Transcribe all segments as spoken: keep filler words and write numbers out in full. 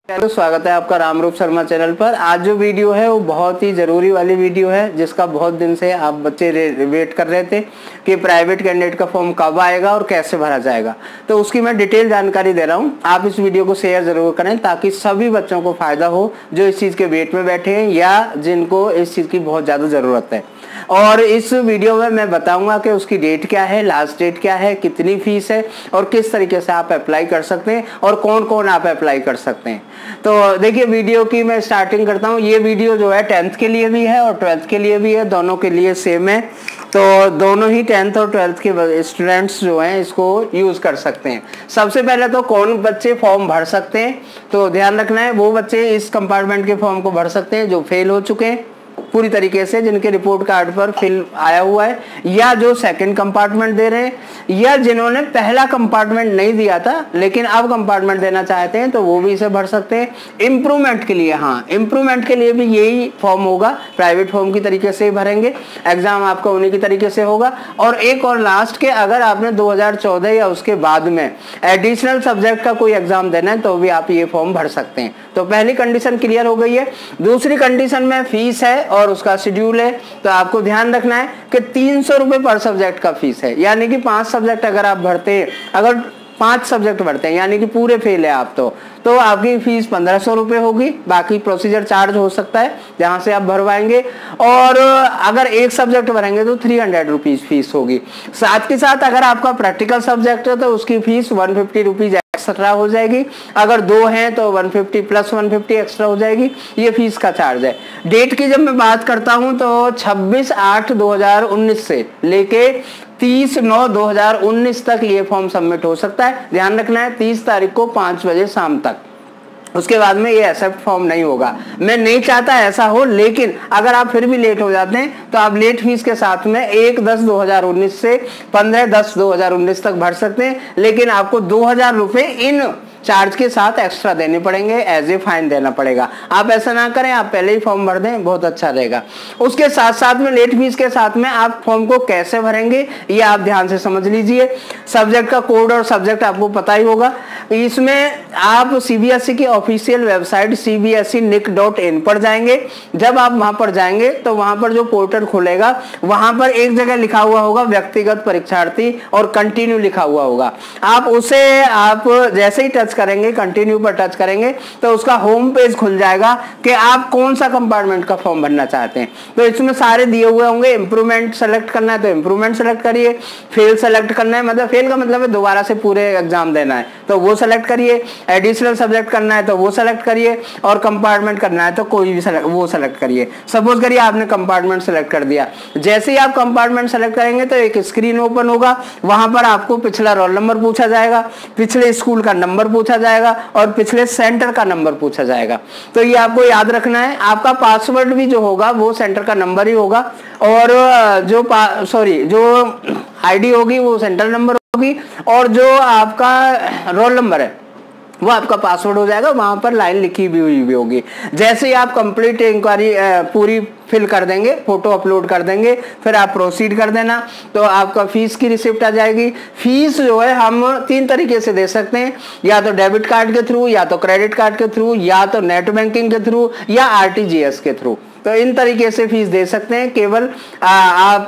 Hello, स्वागत है आपका रामरूप शर्मा चैनल पर। आज जो वीडियो है वो बहुत ही ज़रूरी वाली वीडियो है, जिसका बहुत दिन से आप बच्चे वेट कर रहे थे कि प्राइवेट कैंडिडेट का फॉर्म कब आएगा और कैसे भरा जाएगा। तो उसकी मैं डिटेल जानकारी दे रहा हूँ। आप इस वीडियो को शेयर ज़रूर करें ताकि सभी बच्चों को फ़ायदा हो जो इस चीज़ के वेट में बैठे हैं या जिनको इस चीज़ की बहुत ज़्यादा ज़रूरत है। और इस वीडियो में मैं बताऊंगा कि उसकी डेट क्या है, लास्ट डेट क्या है, कितनी फीस है और किस तरीके से आप अप्लाई कर सकते हैं और कौन कौन आप अप्लाई कर सकते हैं। तो देखिए, वीडियो की मैं स्टार्टिंग करता हूं। ये वीडियो जो है टेंथ के लिए भी है और ट्वेल्थ के लिए भी है, दोनों के लिए सेम है। तो दोनों ही टेंथ और ट्वेल्थ के स्टूडेंट्स जो हैं इसको यूज कर सकते हैं। सबसे पहले तो कौन बच्चे फॉर्म भर सकते हैं, तो ध्यान रखना है वो बच्चे इस कंपार्टमेंट के फॉर्म को भर सकते हैं जो फेल हो चुके हैं पूरी तरीके से, जिनके रिपोर्ट कार्ड पर फिल आया हुआ है, या जो सेकंड कंपार्टमेंट दे रहे हैं, या जिन्होंने पहला कंपार्टमेंट नहीं दिया था लेकिन अब कंपार्टमेंट देना चाहते हैं तो वो भी इसे भर सकते हैं। इम्प्रूवमेंट के लिए, हाँ इम्प्रूवमेंट के लिए भी यही फॉर्म होगा, प्राइवेट फॉर्म की तरीके से ही भरेंगे, एग्जाम आपका उन्हीं की तरीके से होगा। और एक और लास्ट के, अगर आपने दो हज़ार चौदह या उसके बाद में एडिशनल सब्जेक्ट का कोई एग्जाम देना है तो भी आप ये फॉर्म भर सकते हैं। तो पहली कंडीशन क्लियर हो गई है। दूसरी कंडीशन में फीस है और उसका शेड्यूल है। तो आपको ध्यान रखना है कि तीन सौ रुपए पर सब्जेक्ट का फीस है, यानी कि पांच सब्जेक्ट अगर आप भरते हैं, अगर पांच सब्जेक्ट भरते हैं यानी कि पूरे फेल है आप, तो तो आपकी फीस पंद्रह सौ रुपए होगी। बाकी प्रोसीजर चार्ज हो सकता है जहां से आप भरवाएंगे। और अगर एक सब्जेक्ट भरेंगे तो थ्री हंड्रेड रुपीज फीस होगी। साथ के साथ अगर आपका प्रैक्टिकल सब्जेक्ट है तो उसकी fees one fifty rupees extra हो जाएगी। अगर दो हैं तो one fifty plus one fifty extra हो जाएगी। ये फीस का चार्ज है। डेट की जब मैं बात करता हूं तो छब्बीस आठ दो हजार उन्नीस से लेके तीस नौ दो हजार उन्नीस तक ये फॉर्म सबमिट हो सकता है। ध्यान रखना है तीस तारीख को पांच बजे शाम तक, उसके बाद में ये एक्सेप्ट फॉर्म नहीं होगा। मैं नहीं चाहता ऐसा हो, लेकिन अगर आप फिर भी लेट हो जाते हैं तो आप लेट फीस के साथ में एक दस दो हजार उन्नीस से पंद्रह दस दो हजार उन्नीस तक भर सकते हैं, लेकिन आपको दो हजार रुपए इन चार्ज के साथ एक्स्ट्रा देने पड़ेंगे, एज ए फाइन देना पड़ेगा। आप ऐसा ना करें, आप पहले ही फॉर्म भर दें, बहुत अच्छा रहेगा। उसके साथ साथ में लेट फीस के साथ में आप फॉर्म को कैसे भरेंगे ये आप ध्यान से समझ लीजिए। सब्जेक्ट का कोड और सब्जेक्ट आपको पता ही होगा। इसमें आप सीबीएसई की official website C B S E nic dot in पर जाएंगे। जब आप वहां पर जाएंगे तो वहां पर जो पोर्टल खुलेगा वहां पर एक जगह लिखा हुआ होगा व्यक्तिगत परीक्षार्थी और कंटिन्यू लिखा हुआ होगा। आप उसे आप जैसे ही टच करेंगे, कंटिन्यू पर टच करेंगे तो उसका होम पेज खुल जाएगा कि आप कौन सा कंपार्टमेंट का फॉर्म भरना चाहते हैं। तो इसमें सारे दिए हुए होंगे। इंप्रूवमेंट सेलेक्ट करना है तो इंप्रूवमेंट सेलेक्ट करिए, फेल सेलेक्ट करना है मतलब फेल का मतलब है दोबारा से पूरे एग्जाम देना है तो वो सेलेक्ट करिए, एडिशनल सब्जेक्ट करना है तो वो सेलेक्ट करिए, और कंपार्टमेंट करना है तो कोई भी सेलेक्ट वो सेलेक्ट करिए। सपोज करिए आपने कंपार्टमेंट सेलेक्ट कर दिया। जैसे ही आप कंपार्टमेंट सेलेक्ट करेंगे तो एक स्क्रीन ओपन होगा, वहां पर आपको पिछला रोल नंबर पूछा जाएगा, पिछले स्कूल का नंबर पूछा जाएगा और पिछले सेंटर का नंबर पूछा जाएगा। तो ये आपको याद रखना है। आपका पासवर्ड भी जो होगा वो सेंटर का नंबर ही होगा, और जो सॉरी जो आईडी होगी वो सेंटर नंबर होगी, और जो आपका रोल नंबर है वो आपका पासवर्ड हो जाएगा। वहां पर लाइन लिखी भी हुई भी होगी। जैसे ही आप कंप्लीट इंक्वायरी पूरी फिल कर देंगे, फोटो अपलोड कर देंगे, फिर आप प्रोसीड कर देना तो आपका फीस की रिसिप्ट आ जाएगी। फीस जो है हम तीन तरीके से दे सकते हैं, या तो डेबिट कार्ड के थ्रू, या तो क्रेडिट कार्ड के थ्रू, या तो नेट बैंकिंग के थ्रू, या आरटीजीएस के थ्रू। तो इन तरीके से फीस दे सकते हैं। केवल आ, आप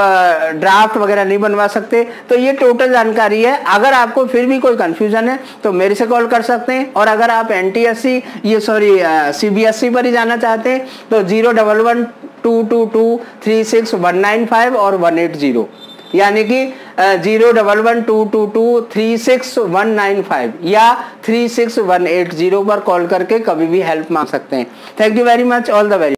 ड्राफ्ट वगैरह नहीं बनवा सकते। तो ये टोटल जानकारी है। अगर आपको फिर भी कोई कंफ्यूजन है तो मेरे से कॉल कर सकते हैं, और अगर आप एनटीएससी ये सॉरी सीबीएसई पर ही जाना चाहते हैं तो zero double one two two two three six one nine five और वन एट जीरो, यानी कि zero double one two two two three six one nine five या three six one eight zero पर कॉल करके कभी भी help मांग सकते हैं। Thank you very much, all the very